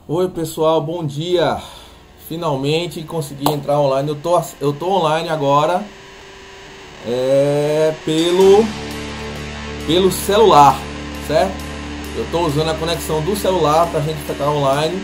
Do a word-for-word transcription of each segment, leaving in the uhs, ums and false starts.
Oi pessoal, bom dia. Finalmente consegui entrar online. Eu tô, eu tô online agora é, pelo, pelo celular, certo? Eu tô usando a conexão do celular pra gente ficar online.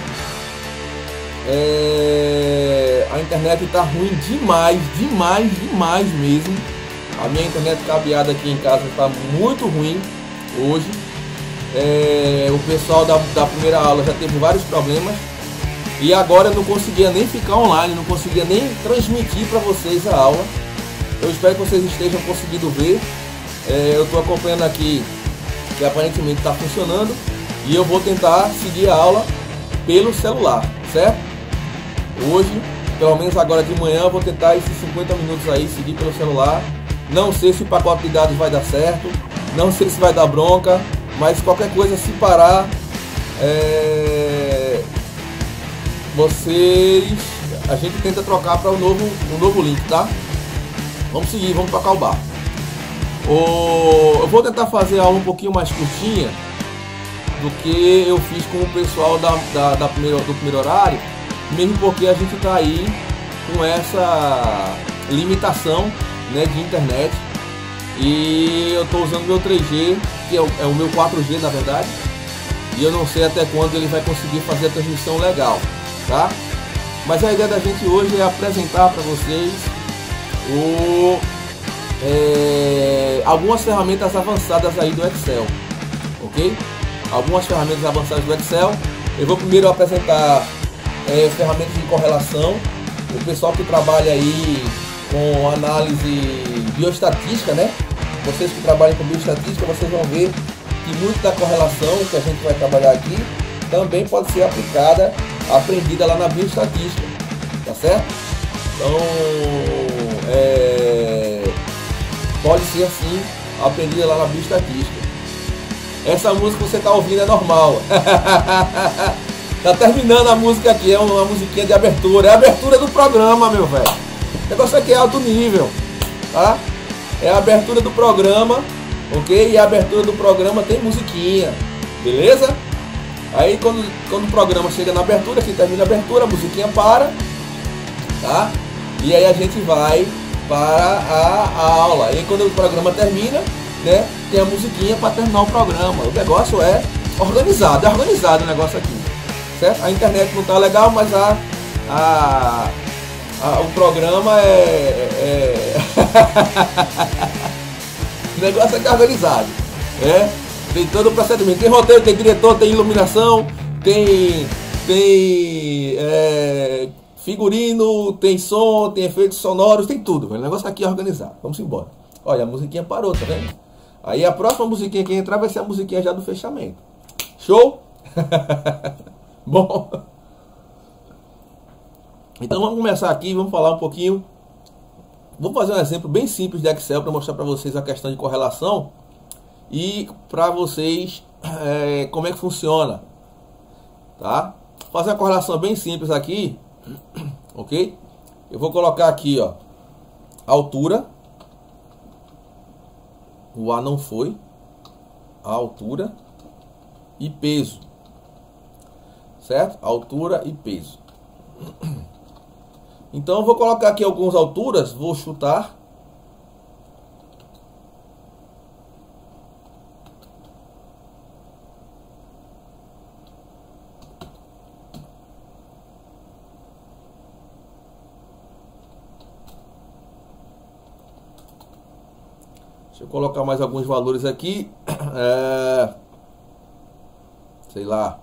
É, a internet tá ruim demais, demais, demais mesmo. A minha internet cabeada aqui em casa está muito ruim hoje. É, o pessoal da, da primeira aula já teve vários problemas e agora eu não conseguia nem ficar online, não conseguia nem transmitir para vocês a aula. Eu espero que vocês estejam conseguindo ver. É, eu estou acompanhando aqui que aparentemente está funcionando e eu vou tentar seguir a aula pelo celular, certo? Hoje, pelo menos agora de manhã, eu vou tentar esses cinquenta minutos aí seguir pelo celular. Não sei se o pacote de dados vai dar certo, não sei se vai dar bronca. Mas qualquer coisa, se parar, é... vocês, a gente tenta trocar para o novo, um novo link, tá? Vamos seguir, vamos tocar o bar. O... Eu vou tentar fazer a aula um pouquinho mais curtinha do que eu fiz com o pessoal da, da, da primeiro, do primeiro horário, mesmo porque a gente está aí com essa limitação, né, de internet. E eu estou usando meu três G, que é o, é o meu quatro G na verdade, e eu não sei até quando ele vai conseguir fazer a transmissão legal, tá? Mas a ideia da gente hoje é apresentar para vocês o, é, algumas ferramentas avançadas aí do Excel, ok? Algumas ferramentas avançadas do Excel. Eu vou primeiro apresentar é, ferramentas de correlação. O pessoal que trabalha aí com análise bioestatística, né? Vocês que trabalham com bioestatística, vocês vão ver que muito da correlação que a gente vai trabalhar aqui também pode ser aplicada, aprendida lá na bioestatística, tá certo? Então, é, pode ser assim, aprendida lá na bioestatística. Essa música que você está ouvindo é normal. Tá terminando a música aqui, é uma musiquinha de abertura, é a abertura do programa, meu velho. O negócio aqui é alto nível, tá? É a abertura do programa, ok? E a abertura do programa tem musiquinha, beleza? Aí quando, quando o programa chega na abertura, que termina a abertura, a musiquinha para, tá? E aí a gente vai para a, a aula. E quando o programa termina, né, tem a musiquinha para terminar o programa. O negócio é organizado, é organizado o negócio aqui, certo? A internet não tá legal, mas a... a Ah, o programa é, é... o negócio é que é organizado, é? Tem todo o procedimento, tem roteiro, tem diretor, tem iluminação, tem, tem é... figurino, tem som, tem efeitos sonoros, tem tudo, velho. O negócio aqui é organizado. Vamos embora. Olha, a musiquinha parou, tá vendo? Aí a próxima musiquinha que entrar vai ser a musiquinha já do fechamento. Show? Bom... Então vamos começar aqui, vamos falar um pouquinho. Vou fazer um exemplo bem simples de Excel para mostrar para vocês a questão de correlação e para vocês é, como é que funciona, tá? Vou fazer uma correlação bem simples aqui, ok? Eu vou colocar aqui, ó, altura. O A não foi, a altura e peso, certo? Altura e peso. Então eu vou colocar aqui algumas alturas, vou chutar. Deixa eu colocar mais alguns valores aqui. É, sei lá.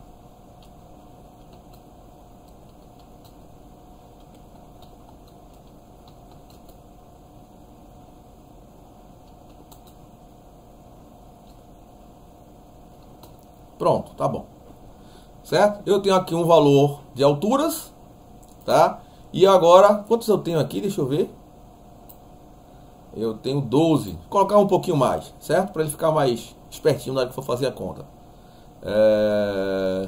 Pronto, tá bom. Certo? Eu tenho aqui um valor de alturas, tá? E agora, quantos eu tenho aqui? Deixa eu ver. Eu tenho doze. Vou colocar um pouquinho mais, certo? Para ele ficar mais espertinho na hora que for fazer a conta. É...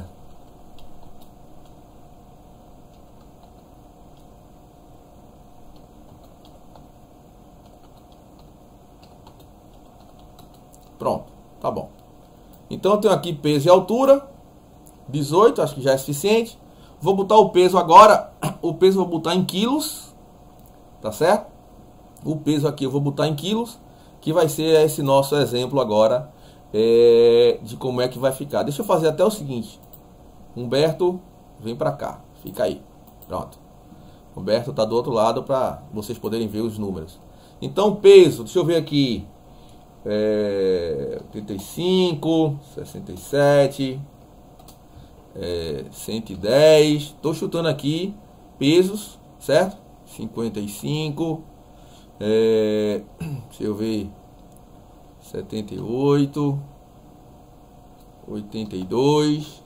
Pronto, tá bom. Então eu tenho aqui peso e altura. dezoito, acho que já é suficiente. Vou botar o peso agora. O peso eu vou botar em quilos. Tá certo? O peso aqui eu vou botar em quilos. Que vai ser esse nosso exemplo agora. É, de como é que vai ficar. Deixa eu fazer até o seguinte. Humberto, vem pra cá. Fica aí. Pronto. Humberto tá do outro lado para vocês poderem ver os números. Então, peso, deixa eu ver aqui. É, oitenta e cinco, sessenta e sete, é, cento e dez. Estou chutando aqui pesos, certo? cinquenta e cinco. É, deixa eu ver. setenta e oito, oitenta e dois,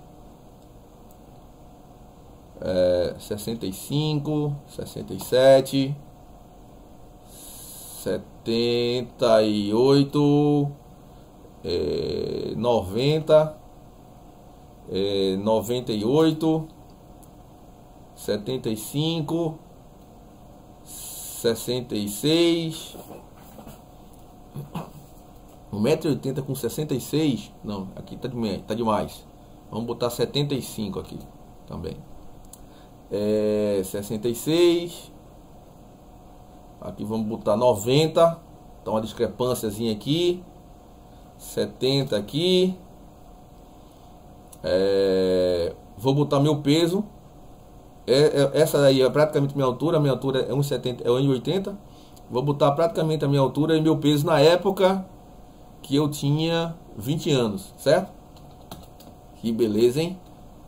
é, sessenta e cinco, sessenta e sete, setenta e oito, é, noventa, é, noventa e oito, setenta e cinco, sessenta e seis. um metro e oitenta com sessenta e seis. Não, aqui tá, de, tá demais. Vamos botar setenta e cinco aqui também. É, sessenta e seis. Aqui vamos botar noventa. Então uma discrepânciazinha aqui. setenta aqui. É, vou botar meu peso. É, é, essa daí é praticamente minha altura. Minha altura é um e oitenta. Vou botar praticamente a minha altura e meu peso na época que eu tinha vinte anos, certo? Que beleza, hein?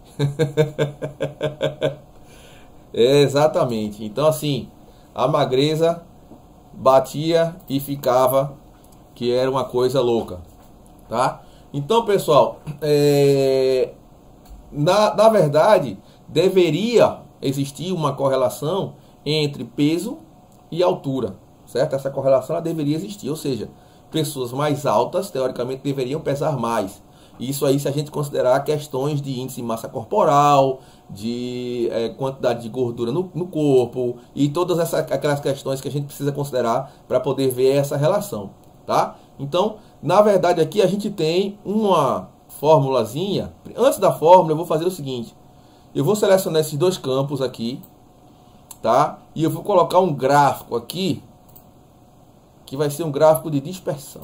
É, exatamente. Então assim, a magreza batia e ficava, que era uma coisa louca, tá? Então, pessoal, é, na, na verdade, deveria existir uma correlação entre peso e altura, certo? Essa correlação ela deveria existir, ou seja, pessoas mais altas, teoricamente, deveriam pesar mais. Isso aí se a gente considerar questões de índice de massa corporal, de é, quantidade de gordura no, no corpo e todas essas, aquelas questões que a gente precisa considerar para poder ver essa relação, tá? Então, na verdade, aqui a gente tem uma formulazinha. Antes da fórmula, eu vou fazer o seguinte. Eu vou selecionar esses dois campos aqui, tá? E eu vou colocar um gráfico aqui, que vai ser um gráfico de dispersão,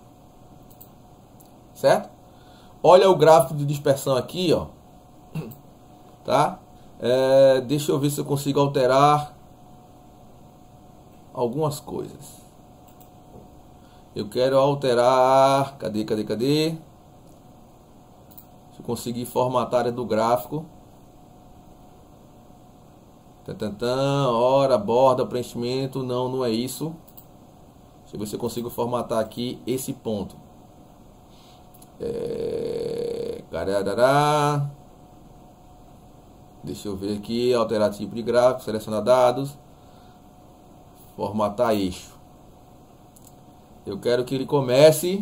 certo? Olha o gráfico de dispersão aqui, ó, tá? É, deixa eu ver se eu consigo alterar algumas coisas. Eu quero alterar, cadê, cadê, cadê? Se eu conseguir formatar a área do gráfico. Tantantã, hora, borda, preenchimento, não, não é isso. Deixa eu ver se eu consigo formatar aqui esse ponto. É... Deixa eu ver aqui, alterar tipo de gráfico, selecionar dados, formatar eixo. Eu quero que ele comece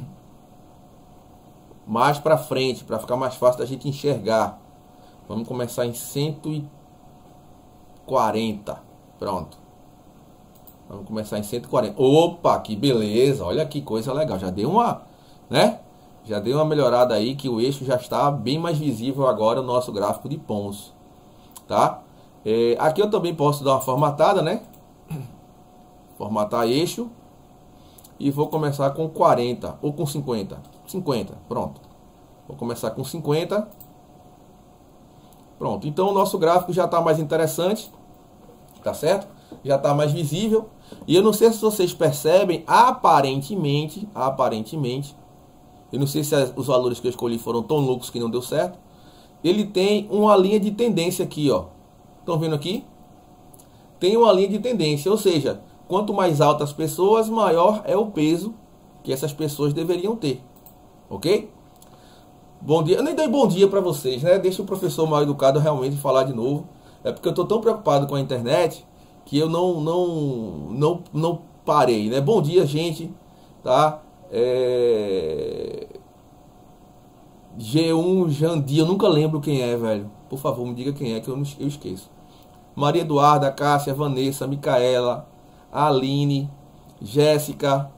mais para frente, para ficar mais fácil da gente enxergar. Vamos começar em cento e quarenta. Pronto. Vamos começar em cento e quarenta. Opa, que beleza. Olha que coisa legal. Já deu uma, né? Já deu uma melhorada aí, que o eixo já está bem mais visível agora no nosso gráfico de Pons, tá? É, aqui eu também posso dar uma formatada, né? Formatar eixo. E vou começar com quarenta ou com cinquenta. cinquenta, pronto. Vou começar com cinquenta. Pronto, então o nosso gráfico já está mais interessante, tá certo? Já está mais visível. E eu não sei se vocês percebem, aparentemente, aparentemente, eu não sei se as, os valores que eu escolhi foram tão loucos que não deu certo. Ele tem uma linha de tendência aqui, ó. Estão vendo aqui? Tem uma linha de tendência, ou seja, quanto mais altas as pessoas, maior é o peso que essas pessoas deveriam ter. Ok? Bom dia. Eu nem dei bom dia para vocês, né? Deixa o professor mal educado realmente falar de novo. É porque eu estou tão preocupado com a internet que eu não, não, não, não parei, né? Bom dia, gente. Tá? É... G um Jandir, eu nunca lembro quem é, velho. Por favor, me diga quem é, que eu, não, eu esqueço. Maria Eduarda, Cássia, Vanessa, Micaela, Aline, Jéssica,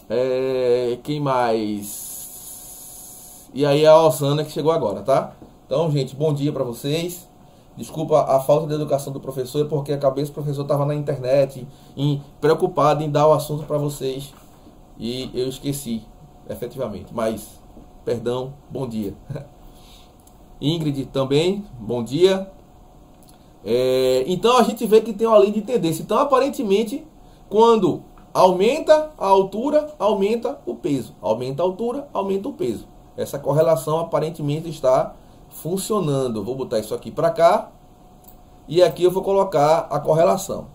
é... quem mais? E aí a Osana que chegou agora, tá? Então, gente, bom dia para vocês. Desculpa a falta de educação do professor, porque a cabeça do professor estava na internet, em, preocupado em dar o assunto para vocês. E eu esqueci, efetivamente. Mas, perdão, bom dia. Ingrid também, bom dia. É, então, a gente vê que tem uma linha de tendência. Então, aparentemente, quando aumenta a altura, aumenta o peso. Aumenta a altura, aumenta o peso. Essa correlação aparentemente está funcionando. Vou botar isso aqui para cá. E aqui eu vou colocar a correlação.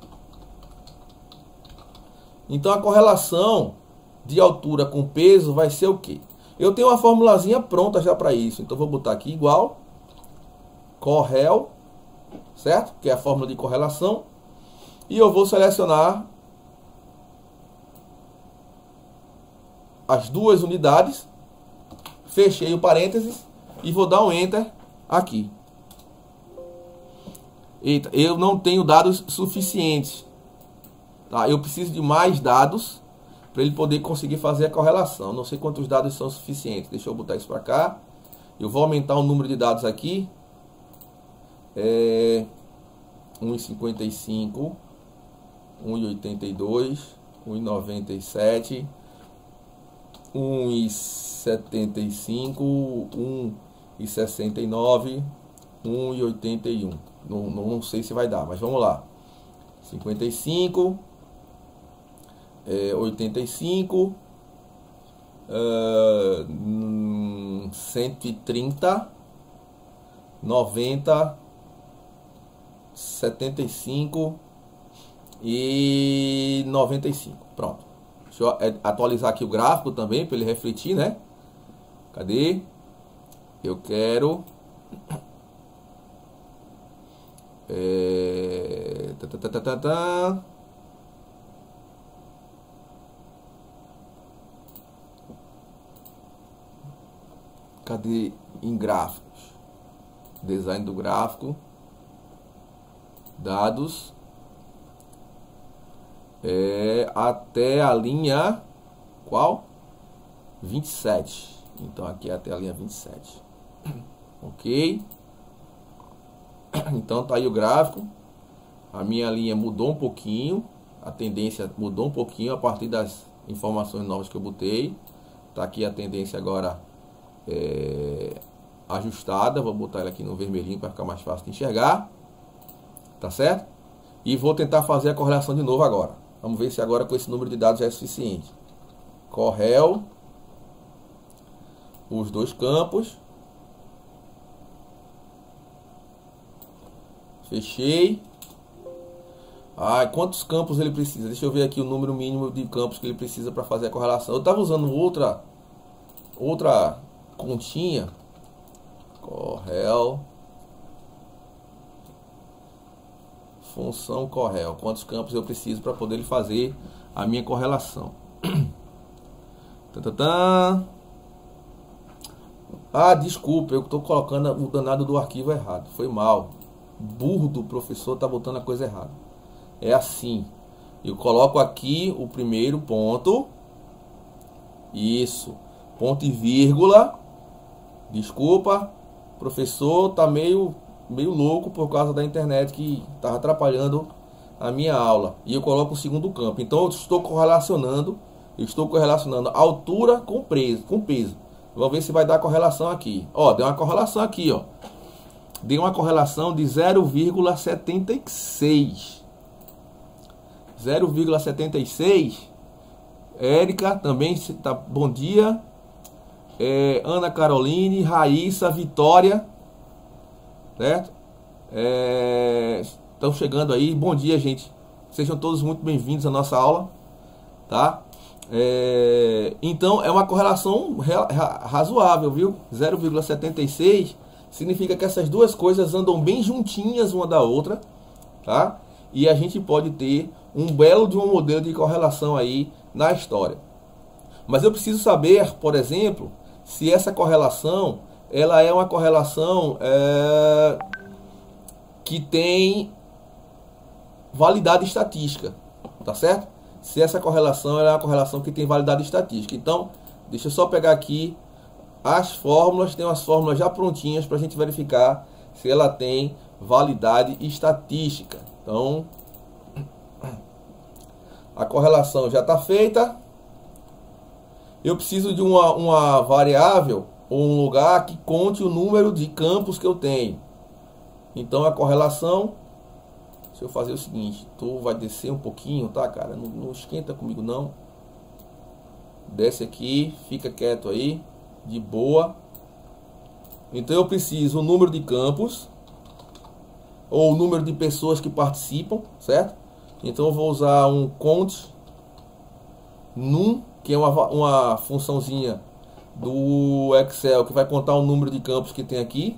Então a correlação de altura com peso vai ser o quê? Eu tenho uma formulazinha pronta já para isso. Então vou botar aqui igual. Correl. Certo? Que é a fórmula de correlação. E eu vou selecionar as duas unidades. Fechei o parênteses e vou dar um Enter aqui. Eita, eu não tenho dados suficientes. Tá? Eu preciso de mais dados para ele poder conseguir fazer a correlação. Não sei quantos dados são suficientes. Deixa eu botar isso para cá. Eu vou aumentar o número de dados aqui. É um vírgula cinquenta e cinco, um vírgula oitenta e dois, um vírgula noventa e sete, um vírgula setenta e cinco, um vírgula sessenta e nove, um vírgula oitenta e um. Não, não, não sei se vai dar, mas vamos lá. cinquenta e cinco, é, oitenta e cinco, uh, cento e trinta, noventa, setenta e cinco e noventa e cinco. Pronto. Deixa eu atualizar aqui o gráfico também para ele refletir, né? Cadê? Eu quero é... tá, tá, tá, tá, tá. Cadê? Em gráficos, design do gráfico, dados, é, até a linha qual? vinte e sete. Então aqui é até a linha vinte e sete. Ok. Então tá aí o gráfico. A minha linha mudou um pouquinho. A tendência mudou um pouquinho a partir das informações novas que eu botei. Tá aqui a tendência agora é, ajustada. Vou botar ela aqui no vermelhinho para ficar mais fácil de enxergar. Tá certo? E vou tentar fazer a correlação de novo agora. Vamos ver se agora com esse número de dados já é suficiente. Correl. Os dois campos. Fechei. Ah, quantos campos ele precisa? Deixa eu ver aqui o número mínimo de campos que ele precisa para fazer a correlação. Eu estava usando outra outra continha. Correl. Função correl. Quantos campos eu preciso para poder fazer a minha correlação? Tantantã. Ah, desculpa, eu estou colocando o danado do arquivo errado. Foi mal. Burro do professor está botando a coisa errada. É assim. Eu coloco aqui o primeiro ponto. Isso. Ponto e vírgula. Desculpa. O professor está meio, meio louco por causa da internet que estava atrapalhando a minha aula. E eu coloco o segundo campo. Então eu estou correlacionando. Eu estou correlacionando altura com peso. Com peso. Vamos ver se vai dar correlação aqui. Ó, deu uma correlação aqui, ó. Deu uma correlação de zero vírgula setenta e seis. zero vírgula setenta e seis. Érica também tá, bom dia. É, Ana Caroline, Raíssa, Vitória, certo? É, estão chegando aí. Bom dia, gente. Sejam todos muito bem-vindos à nossa aula, tá? É, então é uma correlação razoável, viu? zero vírgula setenta e seis significa que essas duas coisas andam bem juntinhas uma da outra, tá? E a gente pode ter um belo de um modelo de correlação aí na história. Mas eu preciso saber, por exemplo, se essa correlação ela é uma correlação é, que tem validade estatística, tá certo? Se essa correlação ela é uma correlação que tem validade estatística. Então, deixa eu só pegar aqui as fórmulas, tem as fórmulas já prontinhas para a gente verificar se ela tem validade estatística. Então, a correlação já está feita. Eu preciso de uma, uma variável ou um lugar que conte o número de campos que eu tenho. Então a correlação, se eu fazer o seguinte, tu vai descer um pouquinho, tá, cara? Não, não esquenta comigo não. Desce aqui, fica quieto aí, de boa. Então eu preciso o número de campos ou o número de pessoas que participam, certo? Então eu vou usar um count num, que é uma, uma funçãozinha do Excel que vai contar o número de campos que tem aqui.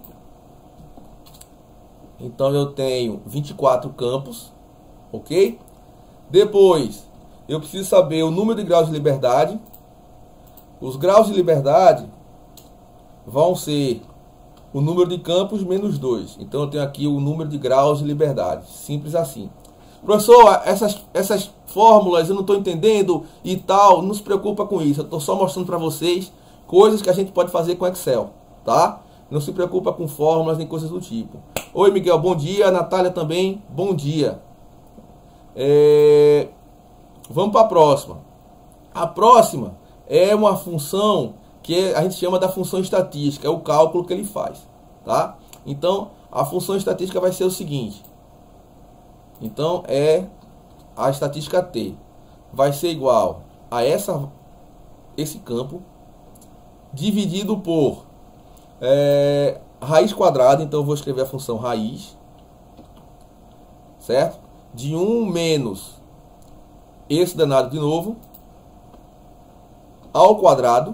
Então eu tenho vinte e quatro campos, ok? Depois eu preciso saber o número de graus de liberdade. Os graus de liberdade vão ser o número de campos menos dois. Então eu tenho aqui o número de graus de liberdade. Simples assim. Professor, essas, essas fórmulas eu não estou entendendo e tal. Não se preocupa com isso. Eu estou só mostrando para vocês coisas que a gente pode fazer com Excel, tá? Não se preocupa com fórmulas nem coisas do tipo. Oi, Miguel, bom dia. Natália também, bom dia. É... Vamos para a próxima. A próxima é uma função que a gente chama da função estatística. É o cálculo que ele faz, tá? Então, a função estatística vai ser o seguinte. Então, é a estatística T. Vai ser igual a essa, esse campo dividido por é, raiz quadrada. Então eu vou escrever a função raiz, certo? De um menos esse danado de novo ao quadrado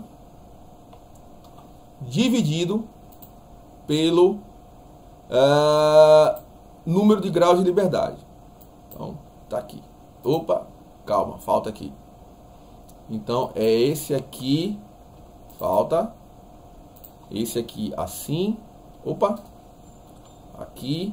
dividido pelo é, número de graus de liberdade. Então tá aqui. Opa, calma, falta aqui. Então é esse aqui. Falta esse aqui assim. Opa, aqui.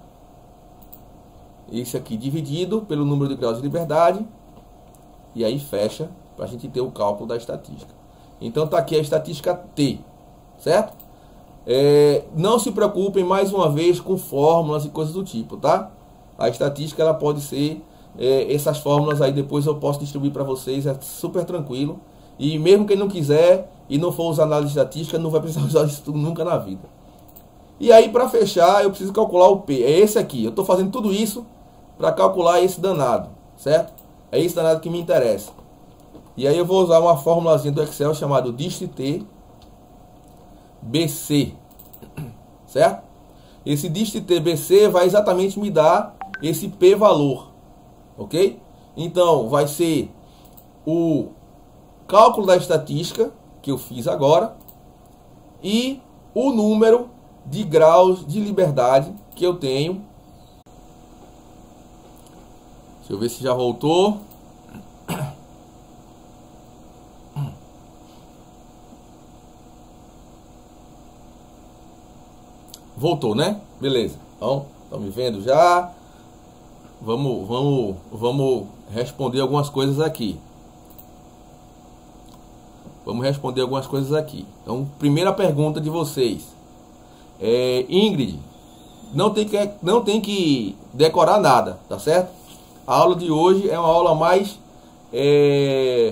Esse aqui dividido pelo número de graus de liberdade. E aí fecha para a gente ter o cálculo da estatística. Então tá aqui a estatística T, certo? É, não se preocupem mais uma vez com fórmulas e coisas do tipo, tá? A estatística ela pode ser é, essas fórmulas aí, depois eu posso distribuir para vocês, é super tranquilo. E mesmo quem não quiser e não for usar análise estatística, não vai precisar usar isso tudo nunca na vida. E aí, para fechar, eu preciso calcular o P. É esse aqui. Eu estou fazendo tudo isso para calcular esse danado, certo? É esse danado que me interessa. E aí eu vou usar uma formulazinha do Excel chamado dist_t B C, certo? Esse dist_t B C vai exatamente me dar esse P valor, ok? Então, vai ser o cálculo da estatística que eu fiz agora e o número de graus de liberdade que eu tenho. Deixa eu ver se já voltou. Voltou, né? Beleza. Então, estão me vendo já. Vamos, vamos, vamos responder algumas coisas aqui. Vamos responder algumas coisas aqui. Então, primeira pergunta de vocês. É, Ingrid, não tem, que, não tem que decorar nada, tá certo? A aula de hoje é uma aula mais é,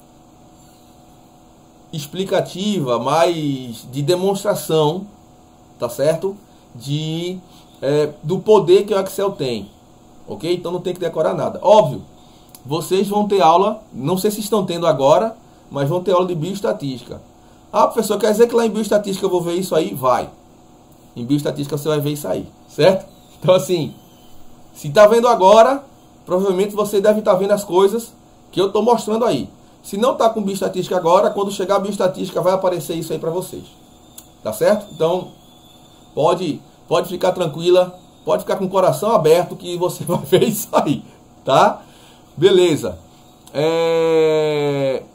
explicativa, mais de demonstração, tá certo? De, é, do poder que o Excel tem, ok? Então não tem que decorar nada. Óbvio, vocês vão ter aula, não sei se estão tendo agora, mas vão ter aula de bioestatística. Ah, professor, quer dizer que lá em bioestatística eu vou ver isso aí? Vai. Em bioestatística você vai ver isso aí, certo? Então assim, se está vendo agora, provavelmente você deve estar vendo as coisas que eu estou mostrando aí. Se não está com bioestatística agora, quando chegar a bioestatística vai aparecer isso aí para vocês. Tá certo? Então, pode, pode ficar tranquila, pode ficar com o coração aberto que você vai ver isso aí, tá? Beleza. É...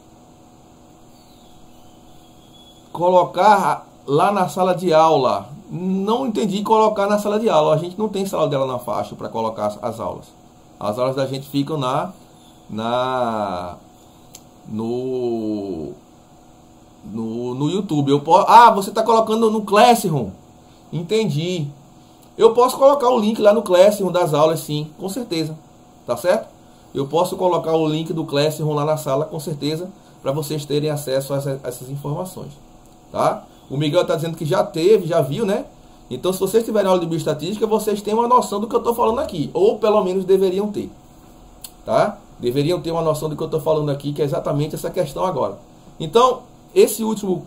Colocar lá na sala de aula. Não entendi colocar na sala de aula. A gente não tem sala de aula na faixa para colocar as, as aulas. As aulas da gente ficam na, na no, no, no YouTube. Eu posso, ah, você está colocando no Classroom. Entendi. Eu posso colocar o link lá no Classroom das aulas, sim, com certeza. Tá certo? Eu posso colocar o link do Classroom lá na sala, com certeza, para vocês terem acesso a essa, a essas informações. Tá? O Miguel está dizendo que já teve, já viu, né? Então, se vocês tiverem aula de bioestatística, vocês têm uma noção do que eu estou falando aqui. Ou, pelo menos, deveriam ter. Tá? Deveriam ter uma noção do que eu estou falando aqui, que é exatamente essa questão agora. Então, esse último...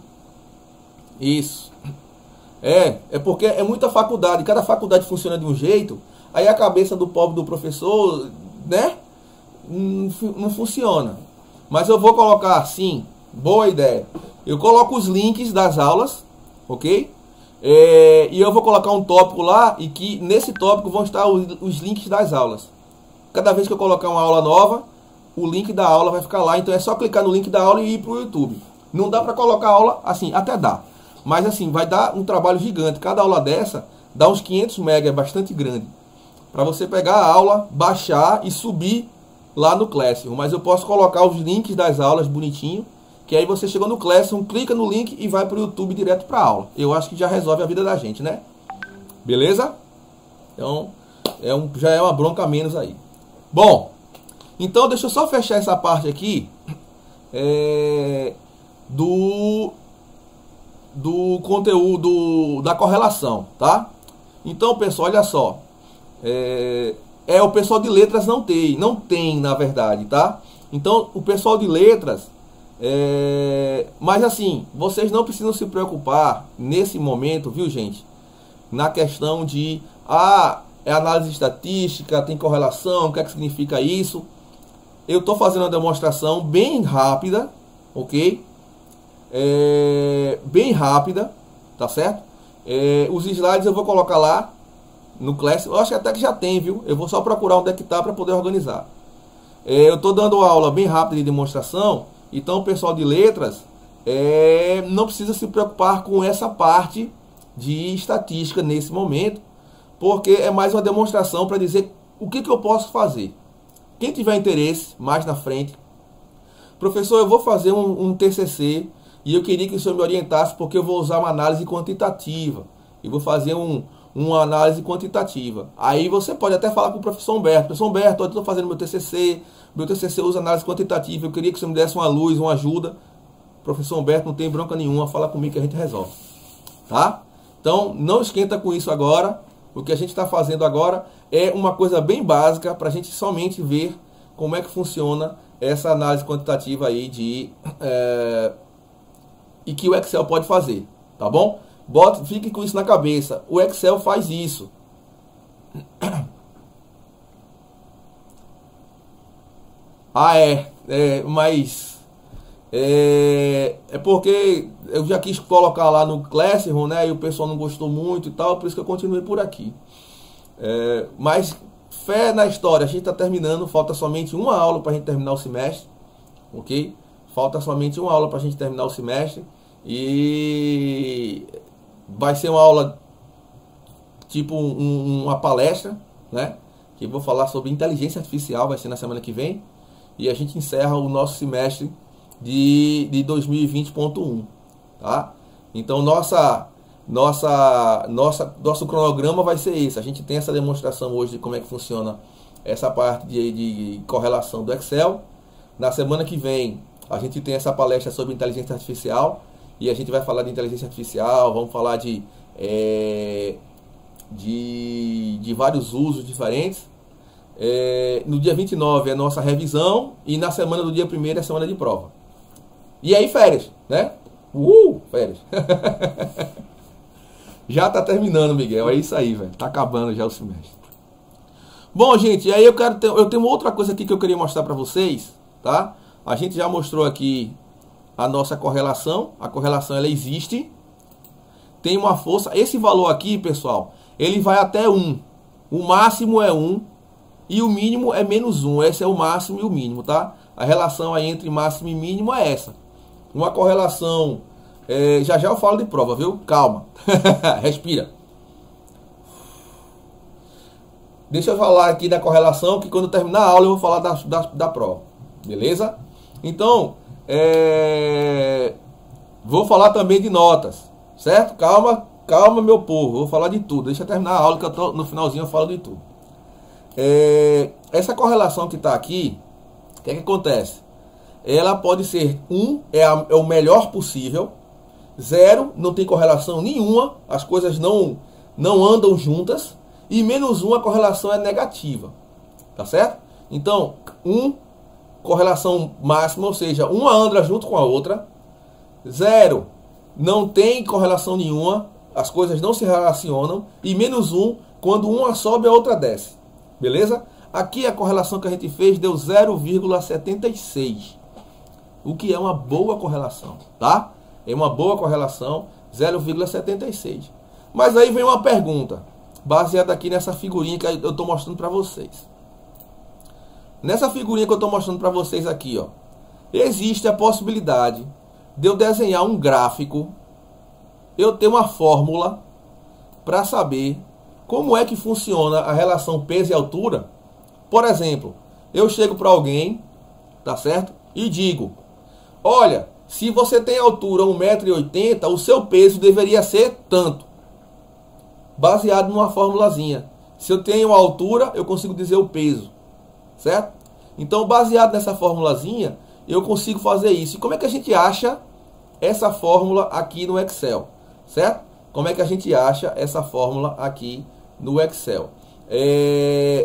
Isso. É, é porque é muita faculdade. Cada faculdade funciona de um jeito. Aí a cabeça do pobre do professor, né? Não, não funciona. Mas eu vou colocar, sim, boa ideia. Eu coloco os links das aulas, ok? É, e eu vou colocar um tópico lá, e que nesse tópico vão estar os, os links das aulas. Cada vez que eu colocar uma aula nova, o link da aula vai ficar lá. Então é só clicar no link da aula e ir para o YouTube. Não dá para colocar aula assim, até dá. Mas assim, vai dar um trabalho gigante. Cada aula dessa dá uns quinhentos megas, é bastante grande. Para você pegar a aula, baixar e subir lá no Classroom. Mas eu posso colocar os links das aulas bonitinho, que aí você chegou no Classroom, clica no link e vai para o YouTube direto para a aula. Eu acho que já resolve a vida da gente, né? Beleza? Então, é um, já é uma bronca a menos aí. Bom, então deixa eu só fechar essa parte aqui é, do, do conteúdo, da correlação, tá? Então, pessoal, olha só. É, é, o pessoal de letras não tem, não tem, na verdade, tá? Então, o pessoal de letras... É, mas assim, vocês não precisam se preocupar nesse momento, viu, gente? Na questão de, ah, é análise estatística, tem correlação, o que é que significa isso? Eu estou fazendo uma demonstração bem rápida, ok? É, bem rápida, tá certo? É, os slides eu vou colocar lá no Class. Eu acho que até que já tem, viu? Eu vou só procurar onde é que tá para poder organizar. É, eu estou dando aula bem rápida de demonstração. Então o pessoal de letras é, não precisa se preocupar com essa parte de estatística nesse momento, porque é mais uma demonstração para dizer o que, que eu posso fazer. Quem tiver interesse, mais na frente, professor, eu vou fazer um, um T C C e eu queria que o senhor me orientasse, porque eu vou usar uma análise quantitativa. Eu vou fazer um, uma análise quantitativa. Aí você pode até falar com o professor Humberto. Professor Humberto, eu estou fazendo meu T C C, meu T C C usa análise quantitativa, eu queria que você me desse uma luz, uma ajuda. Professor Humberto, não tem bronca nenhuma, fala comigo que a gente resolve. Tá? Então, não esquenta com isso agora. O que a gente está fazendo agora é uma coisa bem básica para a gente somente ver como é que funciona essa análise quantitativa aí de... É, e que o Excel pode fazer, tá bom? Bota, fique com isso na cabeça. O Excel faz isso. Ah, é. é mas... É, é porque eu já quis colocar lá no Classroom, né? E o pessoal não gostou muito e tal. Por isso que eu continuei por aqui. É, mas fé na história. A gente está terminando. Falta somente uma aula para a gente terminar o semestre. Ok? Falta somente uma aula para a gente terminar o semestre. E... vai ser uma aula tipo um, uma palestra, né? Que eu vou falar sobre inteligência artificial, vai ser na semana que vem. E a gente encerra o nosso semestre de, de dois mil e vinte ponto um, tá? Então nossa, nossa, nossa, nosso cronograma vai ser esse. A gente tem essa demonstração hoje de como é que funciona essa parte de, de correlação do Excel. Na semana que vem a gente tem essa palestra sobre inteligência artificial. E a gente vai falar de inteligência artificial, vamos falar de, é, de, de vários usos diferentes. É, no dia vinte e nove é a nossa revisão e na semana do dia primeiro é a semana de prova. E aí férias, né? Uh, férias. Já tá terminando, Miguel, é isso aí, velho. Tá acabando já o semestre. Bom, gente, e aí eu quero ter, eu tenho outra coisa aqui que eu queria mostrar para vocês, tá? A gente já mostrou aqui a nossa correlação, a correlação ela existe, tem uma força, esse valor aqui, pessoal, ele vai até um, o máximo é um e o mínimo é menos um, esse é o máximo e o mínimo, tá? A relação aí entre máximo e mínimo é essa, uma correlação, é, já já eu falo de prova, viu? Calma, respira. Deixa eu falar aqui da correlação, que quando terminar a aula eu vou falar da, da, da prova, beleza? Então, É... Vou falar também de notas, certo? Calma, calma, meu povo, vou falar de tudo. Deixa eu terminar a aula que eu tô, no finalzinho eu falo de tudo. É, essa correlação que está aqui, o que é que acontece? Ela pode ser um, é, a, é o melhor possível. Zero, não tem correlação nenhuma, as coisas não, não andam juntas. E menos um, a correlação é negativa. Tá certo? Então, um, correlação máxima, ou seja, uma anda junto com a outra. Zero, não tem correlação nenhuma, as coisas não se relacionam. E menos um, quando uma sobe, a outra desce. Beleza? Aqui a correlação que a gente fez deu zero vírgula setenta e seis. O que é uma boa correlação, tá? É uma boa correlação, zero vírgula setenta e seis. Mas aí vem uma pergunta, baseada aqui nessa figurinha que eu estou mostrando para vocês. Nessa figurinha que eu estou mostrando para vocês aqui, ó, existe a possibilidade de eu desenhar um gráfico, eu ter uma fórmula para saber como é que funciona a relação peso e altura. Por exemplo, eu chego para alguém, tá certo? E digo, olha, se você tem altura um metro e oitenta, o seu peso deveria ser tanto. Baseado numa formulazinha. Se eu tenho a altura, eu consigo dizer o peso. Certo? Então, baseado nessa formulazinha, eu consigo fazer isso. E como é que a gente acha essa fórmula aqui no Excel? Certo? Como é que a gente acha essa fórmula aqui no Excel? É...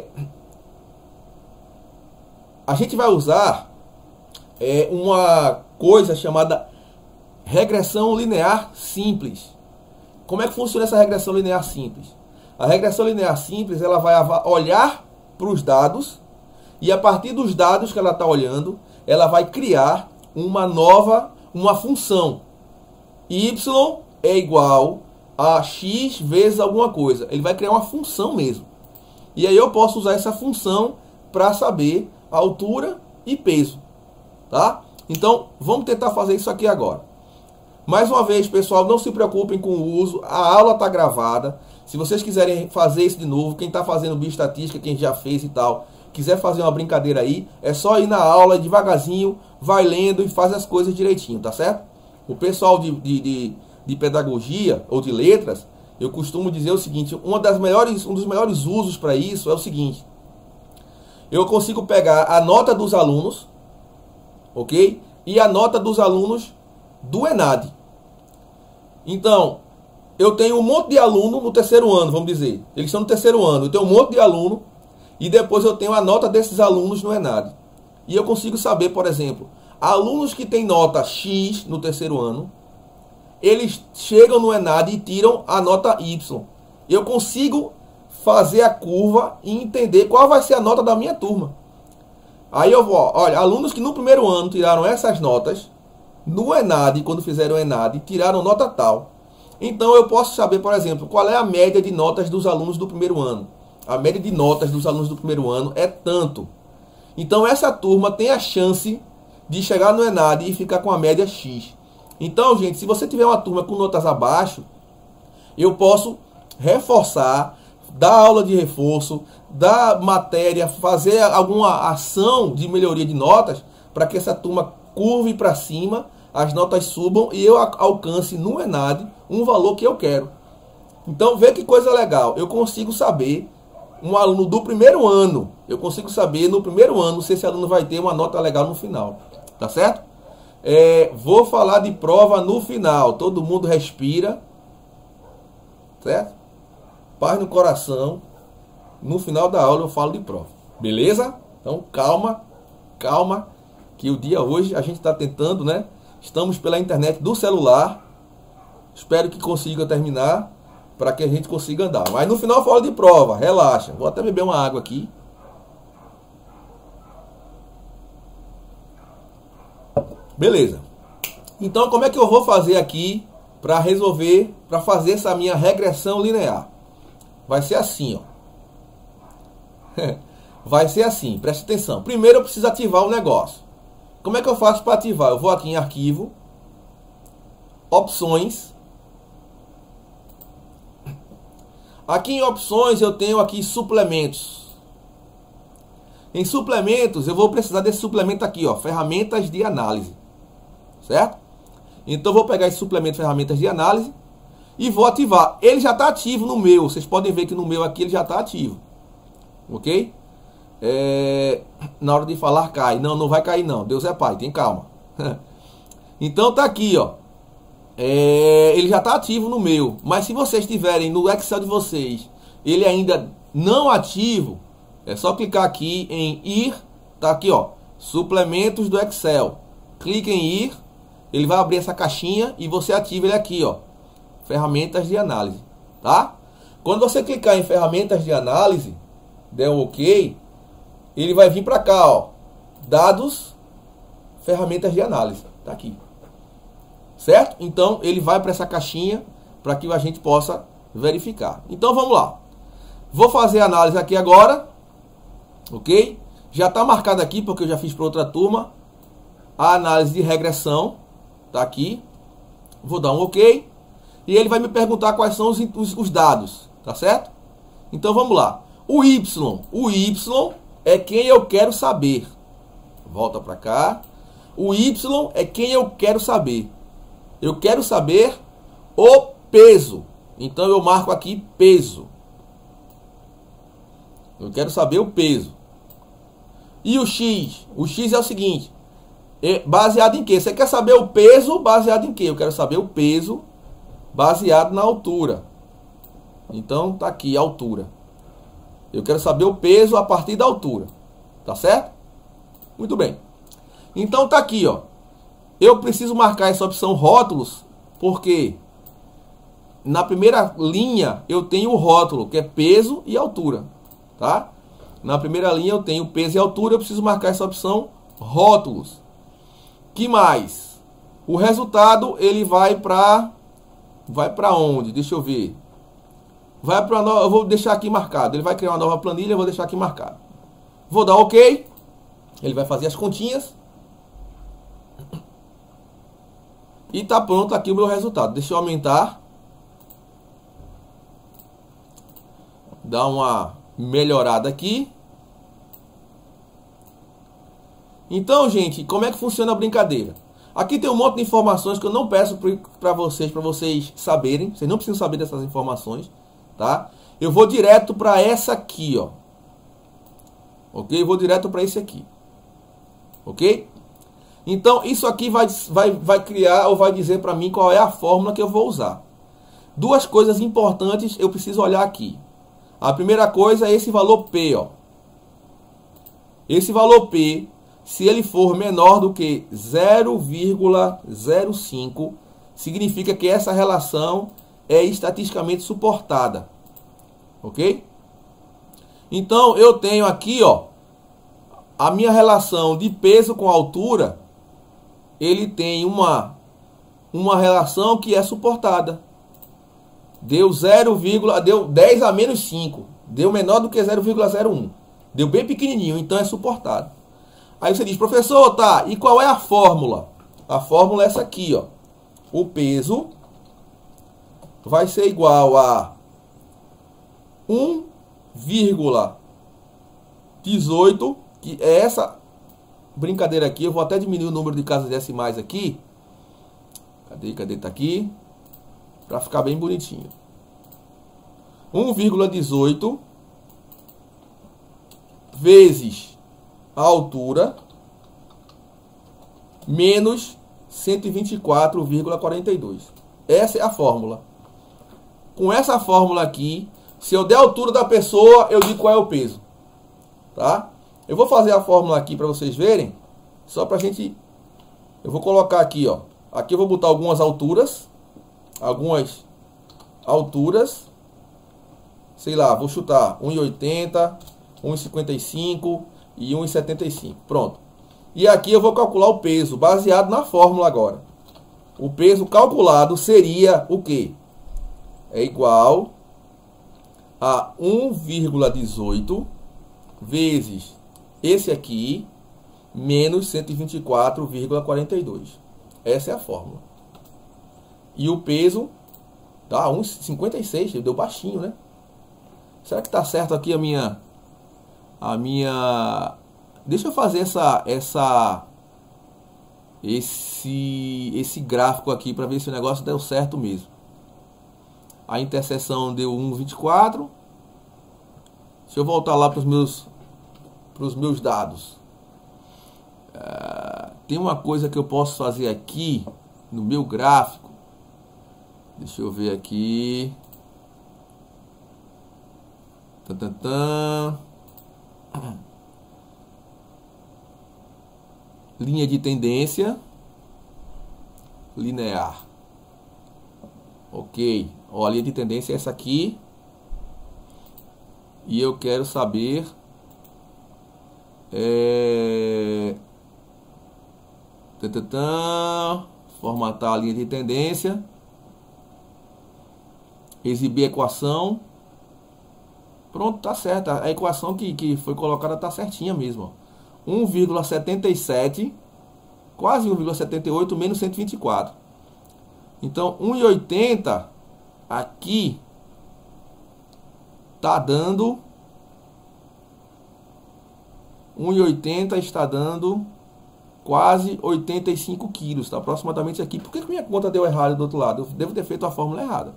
A gente vai usar é, uma coisa chamada regressão linear simples. Como é que funciona essa regressão linear simples? A regressão linear simples, ela vai olhar para os dados e a partir dos dados que ela está olhando, ela vai criar uma nova, uma função. Y é igual a x vezes alguma coisa. Ele vai criar uma função mesmo. E aí eu posso usar essa função para saber a altura e peso. Tá? Então, vamos tentar fazer isso aqui agora. Mais uma vez, pessoal, não se preocupem com o uso. A aula está gravada. Se vocês quiserem fazer isso de novo, quem está fazendo bioestatística, quem já fez e tal, quiser fazer uma brincadeira aí, é só ir na aula devagarzinho, vai lendo e faz as coisas direitinho, tá certo? O pessoal de, de, de, de pedagogia ou de letras, eu costumo dizer o seguinte, uma das melhores, um dos melhores usos para isso é o seguinte. Eu consigo pegar a nota dos alunos, ok? E a nota dos alunos do ENAD. Então, eu tenho um monte de aluno no terceiro ano, vamos dizer. Eles estão no terceiro ano. Eu tenho um monte de aluno e depois eu tenho a nota desses alunos no ENAD. E eu consigo saber, por exemplo, alunos que têm nota X no terceiro ano, eles chegam no ENAD e tiram a nota Y. Eu consigo fazer a curva e entender qual vai ser a nota da minha turma. Aí eu vou, olha, alunos que no primeiro ano tiraram essas notas, no ENAD, quando fizeram o ENAD, tiraram nota tal. Então eu posso saber, por exemplo, qual é a média de notas dos alunos do primeiro ano. A média de notas dos alunos do primeiro ano é tanto. Então essa turma tem a chance de chegar no ENAD e ficar com a média X. Então, gente, se você tiver uma turma com notas abaixo, eu posso reforçar, dar aula de reforço, dar matéria, fazer alguma ação de melhoria de notas para que essa turma curve para cima, as notas subam e eu alcance no ENAD um valor que eu quero. Então, vê que coisa legal. Eu consigo saber, um aluno do primeiro ano, eu consigo saber no primeiro ano se esse aluno vai ter uma nota legal no final. Tá certo? É, vou falar de prova no final. Todo mundo respira. Certo? Paz no coração. No final da aula eu falo de prova. Beleza? Então, calma. Calma. Que o dia hoje a gente está tentando, né? Estamos pela internet do celular. Espero que consiga terminar para que a gente consiga andar. Mas no final eu falo de prova. Relaxa. Vou até beber uma água aqui. Beleza. Então, como é que eu vou fazer aqui para resolver, para fazer essa minha regressão linear? Vai ser assim, ó. Vai ser assim, preste atenção. Primeiro eu preciso ativar o negócio. Como é que eu faço para ativar? Eu vou aqui em arquivo, opções. Aqui em opções eu tenho aqui suplementos. Em suplementos eu vou precisar desse suplemento aqui, ó, ferramentas de análise. Certo? Então eu vou pegar esse suplemento de ferramentas de análise e vou ativar. Ele já está ativo no meu. Vocês podem ver que no meu aqui ele já está ativo. Ok? É... Na hora de falar cai. Não, não vai cair não. Deus é pai, tem calma. Então tá aqui, ó. É... Ele já está ativo no meu. Mas se vocês tiverem no Excel de vocês, ele ainda não ativo, é só clicar aqui em ir. Tá aqui, ó. Suplementos do Excel. Clique em ir. Ele vai abrir essa caixinha e você ativa ele aqui, ó. Ferramentas de análise, tá? Quando você clicar em ferramentas de análise, der um OK, ele vai vir para cá, ó. Dados, ferramentas de análise, tá aqui. Certo? Então ele vai para essa caixinha para que a gente possa verificar. Então vamos lá. Vou fazer a análise aqui agora. OK? Já está marcado aqui porque eu já fiz para outra turma. A análise de regressão tá aqui. Vou dar um OK. E ele vai me perguntar quais são os, os, os dados, tá certo? Então vamos lá. O Y, o Y é quem eu quero saber. Volta para cá. O Y é quem eu quero saber. Eu quero saber o peso. Então eu marco aqui peso. Eu quero saber o peso. E o X? O X é o seguinte. É baseado em quê? Você quer saber o peso baseado em quê? Eu quero saber o peso baseado na altura. Então tá aqui a altura. Eu quero saber o peso a partir da altura. Tá certo? Muito bem. Então tá aqui, ó. Eu preciso marcar essa opção rótulos, porque na primeira linha eu tenho o rótulo, que é peso e altura, tá? Na primeira linha eu tenho peso e altura, eu preciso marcar essa opção rótulos. Que mais? O resultado ele vai para vai para onde? Deixa eu ver. Vai para eu vou deixar aqui marcado. Ele vai criar uma nova planilha, eu vou deixar aqui marcado. Vou dar OK. Ele vai fazer as continhas. E tá pronto aqui o meu resultado. Deixa eu aumentar. Dar uma melhorada aqui. Então, gente, como é que funciona a brincadeira? Aqui tem um monte de informações que eu não peço para vocês, para vocês saberem. Vocês não precisam saber dessas informações, tá? Eu vou direto para essa aqui, ó. Ok? Eu vou direto para esse aqui. Ok? Então, isso aqui vai, vai, vai criar ou vai dizer para mim qual é a fórmula que eu vou usar. Duas coisas importantes eu preciso olhar aqui. A primeira coisa é esse valor P, ó. Esse valor P, se ele for menor do que zero vírgula zero cinco, significa que essa relação é estatisticamente suportada. Ok? Então, eu tenho aqui, ó, a minha relação de peso com altura, ele tem uma, uma relação que é suportada. Deu zero, deu dez a menos cinco. Deu menor do que zero vírgula zero um. Deu bem pequenininho, então é suportado. Aí você diz, professor, tá, e qual é a fórmula? A fórmula é essa aqui, ó. O peso vai ser igual a um vírgula dezoito, que é essa brincadeira aqui. Eu vou até diminuir o número de casas decimais aqui. Cadê, cadê, tá aqui. Para ficar bem bonitinho. um vírgula dezoito vezes a altura menos cento e vinte e quatro vírgula quarenta e dois. Essa é a fórmula. Com essa fórmula aqui, se eu der a altura da pessoa, eu digo qual é o peso. Tá? Eu vou fazer a fórmula aqui para vocês verem. Só para a gente... Eu vou colocar aqui, ó. Aqui eu vou botar algumas alturas. Algumas alturas. Sei lá, vou chutar um e oitenta, um e cinquenta e cinco e um e setenta e cinco. Pronto. E aqui eu vou calcular o peso, baseado na fórmula agora. O peso calculado seria o quê? É igual a um vírgula dezoito vezes esse aqui, menos cento e vinte e quatro vírgula quarenta e dois. Essa é a fórmula. E o peso dá um vírgula cinquenta e seis, deu baixinho, né? Será que tá certo aqui a minha... A minha... Deixa eu fazer essa... essa esse, esse gráfico aqui para ver se o negócio deu certo mesmo. A interseção deu um vírgula vinte e quatro. Deixa eu voltar lá para os meus, pros meus dados. Uh, tem uma coisa que eu posso fazer aqui no meu gráfico. Deixa eu ver aqui. Tan, tan, tan. Linha de tendência linear. Ok. Ó, a linha de tendência é essa aqui. E eu quero saber é, tan, tan, tan, formatar a linha de tendência, exibir a equação. Pronto, tá certo. A equação que, que foi colocada tá certinha mesmo. um vírgula setenta e sete, quase um vírgula setenta e oito menos cento e vinte e quatro. Então, um vírgula oitenta aqui tá dando um vírgula oitenta está dando quase oitenta e cinco quilos, tá aproximadamente aqui. Por que que minha conta deu errado do outro lado? Eu devo ter feito a fórmula errada.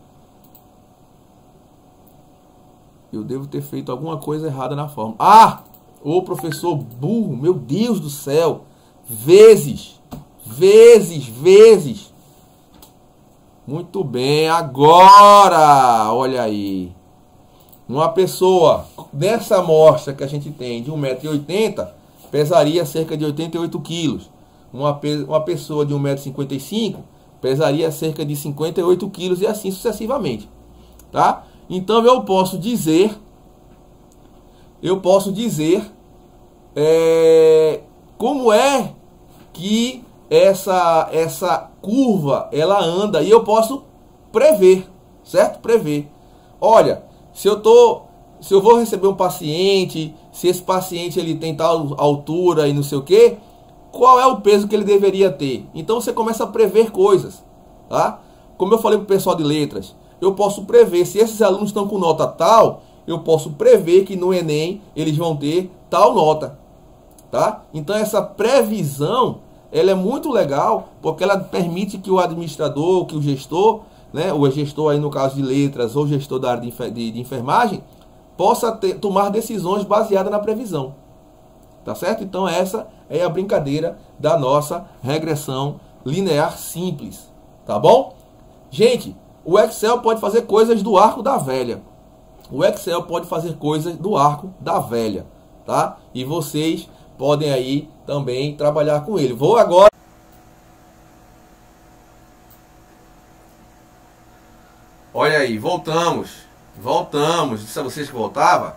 Eu devo ter feito alguma coisa errada na fórmula. Ah! Ô professor burro, meu Deus do céu. Vezes, vezes, vezes. Muito bem, agora, olha aí. Uma pessoa dessa amostra que a gente tem de um metro e oitenta pesaria cerca de oitenta e oito quilos. Uma, pe uma pessoa de um metro e cinquenta e cinco pesaria cerca de cinquenta e oito quilos e assim sucessivamente. Tá? Então eu posso dizer, eu posso dizer é, como é que essa, essa curva ela anda e eu posso prever, certo? Prever. Olha, se eu tô, se eu vou receber um paciente, se esse paciente ele tem tal altura e não sei o que, qual é o peso que ele deveria ter? Então você começa a prever coisas, tá? Como eu falei para o pessoal de letras, eu posso prever, se esses alunos estão com nota tal, eu posso prever que no Enem eles vão ter tal nota, tá? Então essa previsão, ela é muito legal, porque ela permite que o administrador, que o gestor, né, o gestor aí no caso de letras, ou gestor da área de, enfer de, de enfermagem, possa ter, tomar decisões baseadas na previsão, tá certo? Então essa é a brincadeira da nossa regressão linear simples, tá bom? Gente, o Excel pode fazer coisas do arco da velha. O Excel pode fazer coisas do arco da velha, tá? E vocês podem aí também trabalhar com ele. Vou agora... Olha aí, voltamos. Voltamos. Disse a vocês que voltava?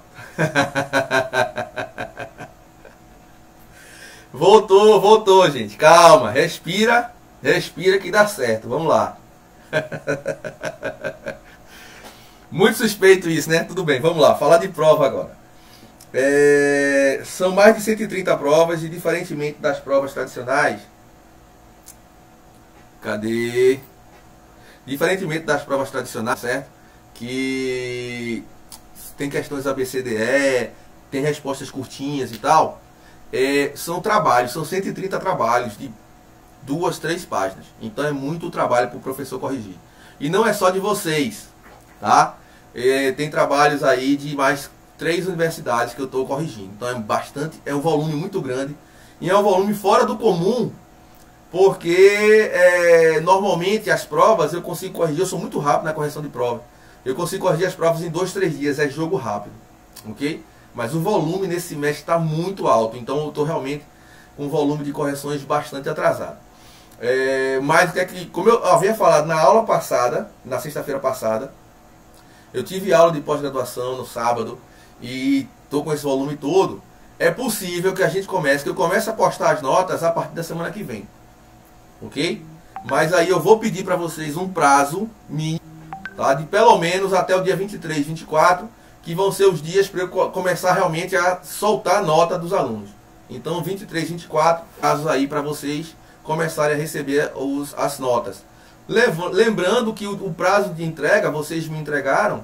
Voltou, voltou, gente. Calma, respira. Respira que dá certo. Vamos lá. Muito suspeito isso, né? Tudo bem, vamos lá, falar de prova agora. É, são mais de cento e trinta provas e diferentemente das provas tradicionais. Cadê? Diferentemente das provas tradicionais, certo? Que tem questões A B C D E, tem respostas curtinhas e tal. É, são trabalhos, são cento e trinta trabalhos de duas, três páginas. Então é muito trabalho para o professor corrigir. E não é só de vocês, tá? É, tem trabalhos aí de mais três universidades que eu estou corrigindo. Então é bastante, é um volume muito grande. E é um volume fora do comum, porque é, normalmente as provas eu consigo corrigir, eu sou muito rápido na correção de prova. Eu consigo corrigir as provas em dois, três dias, é jogo rápido, ok? Mas o volume nesse semestre está muito alto, então eu estou realmente com um volume de correções bastante atrasado. É, mas o que é que, como eu havia falado na aula passada, na sexta-feira passada, eu tive aula de pós-graduação no sábado e estou com esse volume todo. É possível que a gente comece, que eu comece a postar as notas a partir da semana que vem, ok? Mas aí eu vou pedir para vocês um prazo mínimo, tá? De pelo menos até o dia vinte e três, vinte e quatro, que vão ser os dias para eu começar realmente a soltar a nota dos alunos. Então vinte e três, vinte e quatro, casos aí para vocês começarem a receber os, as notas. Lembrando que o, o prazo de entrega, vocês me entregaram,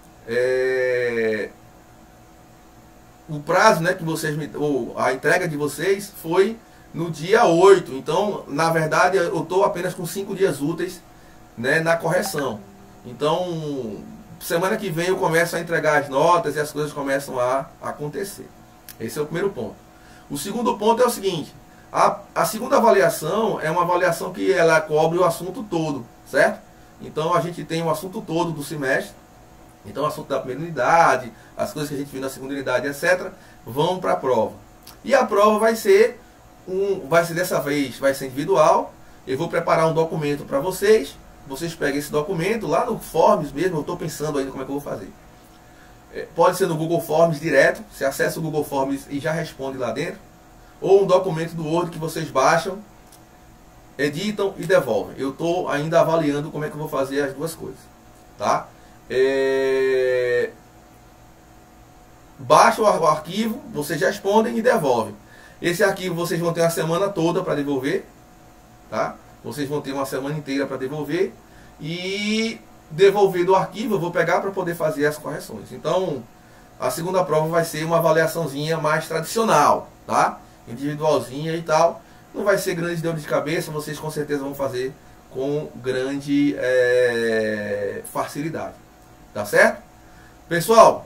é, o prazo, né, que vocês me, ou a entrega de vocês foi no dia oito. Então, na verdade, eu estou apenas com cinco dias úteis, né, na correção. Então, semana que vem eu começo a entregar as notas e as coisas começam a acontecer. Esse é o primeiro ponto. O segundo ponto é o seguinte: a, a segunda avaliação é uma avaliação que ela cobre o assunto todo, certo? Então a gente tem o assunto todo do semestre. Então o assunto da primeira unidade, as coisas que a gente viu na segunda unidade, etcétera, vão para a prova. E a prova vai ser, um, vai ser dessa vez, vai ser individual. Eu vou preparar um documento para vocês. Vocês pegam esse documento lá no Forms mesmo. Eu estou pensando ainda como é que eu vou fazer. É, pode ser no Google Forms direto. Você acessa o Google Forms e já responde lá dentro. Ou um documento do Word que vocês baixam, editam e devolvem. Eu estou ainda avaliando como é que eu vou fazer as duas coisas. Tá? É... Baixa o arquivo, vocês respondem e devolvem. Esse arquivo vocês vão ter uma semana toda para devolver. Tá? Vocês vão ter uma semana inteira para devolver. E devolver do arquivo eu vou pegar para poder fazer as correções. Então, a segunda prova vai ser uma avaliaçãozinha mais tradicional, tá? Individualzinha e tal. Não vai ser grande dor de cabeça, vocês com certeza vão fazer com grande é, facilidade. Tá certo? Pessoal,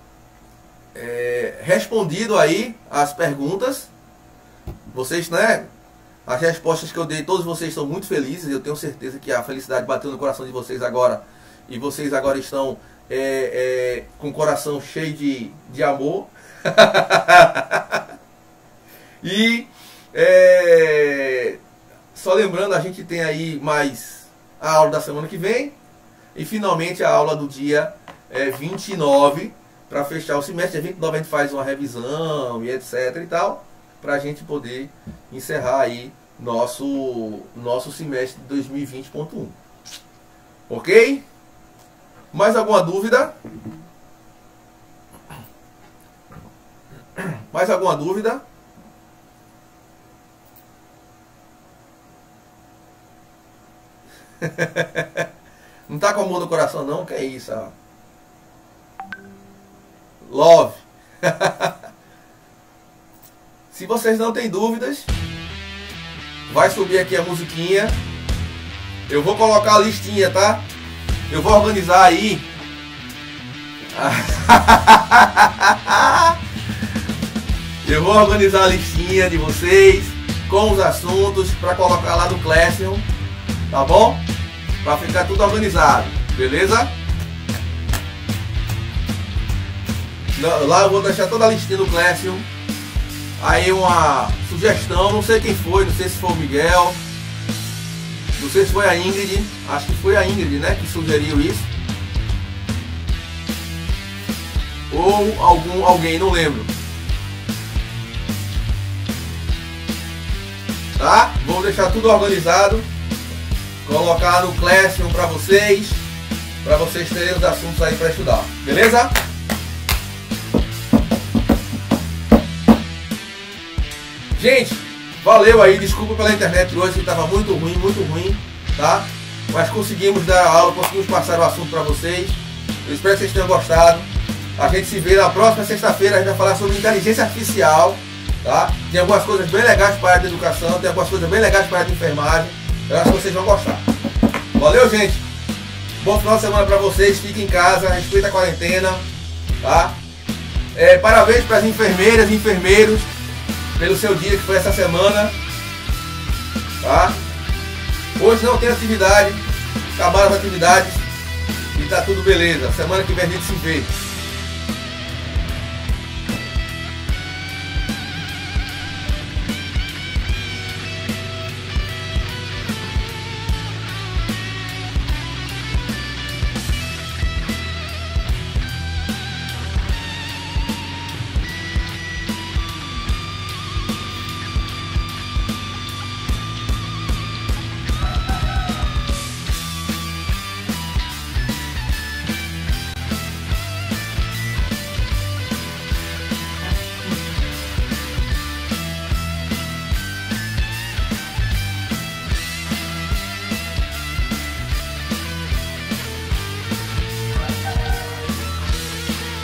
é, respondido aí as perguntas, vocês, né? As respostas que eu dei, todos vocês estão muito felizes. Eu tenho certeza que a felicidade bateu no coração de vocês agora. E vocês agora estão é, é, com o coração cheio de, de amor. E é, só lembrando, a gente tem aí mais a aula da semana que vem. E finalmente a aula do dia é, vinte e nove. Para fechar o semestre. Dia vinte e nove a gente faz uma revisão e etc e tal. Para a gente poder encerrar aí nosso, nosso semestre de dois mil e vinte ponto um. Ok? Mais alguma dúvida? Mais alguma dúvida? Não tá com amor no coração não? Que é isso? Ó. Love. Se vocês não têm dúvidas, vai subir aqui a musiquinha. Eu vou colocar a listinha, tá? Eu vou organizar aí. Eu vou organizar a listinha de vocês com os assuntos para colocar lá no Classroom, tá bom? Para ficar tudo organizado, beleza? Lá eu vou deixar toda a listinha do Classroom. Aí uma sugestão, não sei quem foi, não sei se foi o Miguel, não sei se foi a Ingrid, acho que foi a Ingrid, né, que sugeriu isso. Ou algum, alguém, não lembro. Tá? Vou deixar tudo organizado, colocar no Classroom para vocês, para vocês terem os assuntos aí para estudar, beleza? Gente, valeu aí, desculpa pela internet hoje que estava muito ruim, muito ruim, tá? Mas conseguimos dar a aula, conseguimos passar o assunto para vocês. Eu espero que vocês tenham gostado. A gente se vê na próxima sexta-feira, a gente vai falar sobre inteligência artificial, tá? Tem algumas coisas bem legais para a área de educação, tem algumas coisas bem legais para a área de enfermagem. Eu acho que vocês vão gostar. Valeu, gente! Bom final de semana para vocês, fiquem em casa, respeita a quarentena, tá? É, parabéns para as enfermeiras e enfermeiros pelo seu dia que foi essa semana, tá? Hoje não tem atividade, acabaram as atividades e tá tudo beleza. Semana que vem a gente se vê.